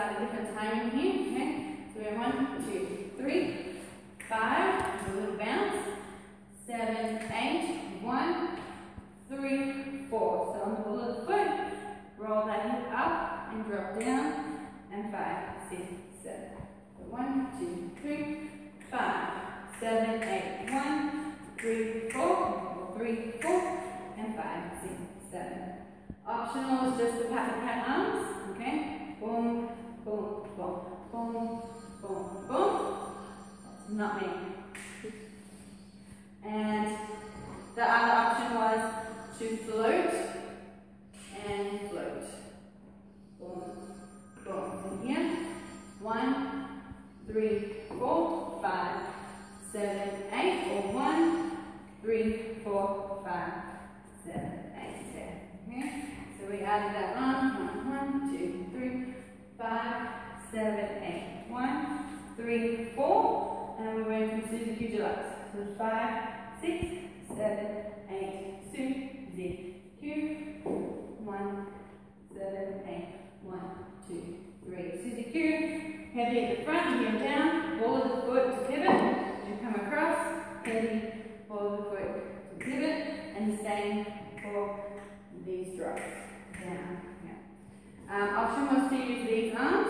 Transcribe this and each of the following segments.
slightly different timing here. Okay, so we have 1, 2, 3, 5, a little bounce, 7, 8, 1, 3, 4. So on the ball of the foot, roll that hip up and drop down, and 5, 6, 7. So 1, 2, 3, 5, 7, 8, 1, 3, 4, 3, 4, and 5, 6, 7. Optional is just the pat the cat arms. Okay, boom, boom, boom, boom, boom, boom. That's not me. And the other option was to float and float. Boom, boom. So here, 1, 3, 4, 5, 7, 8, or 1, 3, 4, 5, 7, 8, there. Okay, so we added that on. 1, 2, 3, 5, 7, 8. 1, 3, 4, and we went from Suzy Q Deluxe. So 5, 6, 7, 8, Suzy Q. 1, 7, 8, 1, 2, 3. Suzy Q. Heavy at the front, heel down, ball of the foot to pivot. You come across, heavy, ball of the foot to pivot, and the same for these drops. Down. Yeah. Option was to use these arms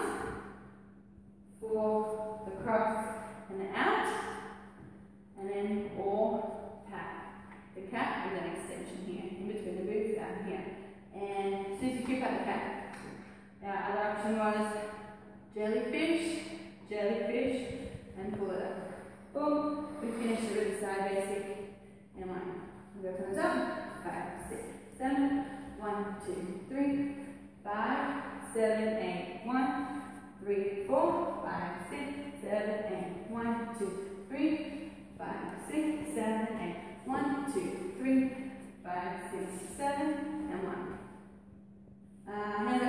for the cross and the out, and then or pat the cap and then extension here in between the boots out here. And Suzy Q pat the cap. Other option was jellyfish, jellyfish, and pull it up. Boom. We finished it with the side basic and 1. We go from the top. 5, 6, 7. 1, 2, 3, 5, 7, 8. 1, 3, 4, 5, 6, 7, 8. 1, 2, 3, 5, 6, 7, 8. 1, 2, 3, 5, 6, 7, and 1. Hands